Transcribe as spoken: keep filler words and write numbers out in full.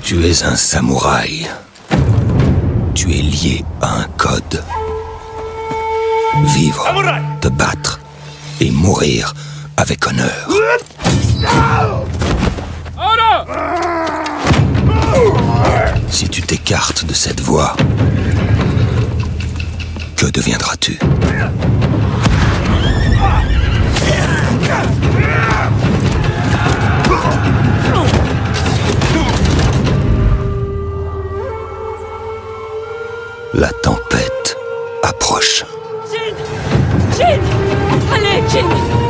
Tu es un samouraï. Tu es lié à un code. Vivre, te battre et mourir avec honneur. Si tu t'écartes de cette voie, que deviendras-tu? La tempête approche. Jin! Jin! Allez, Jin!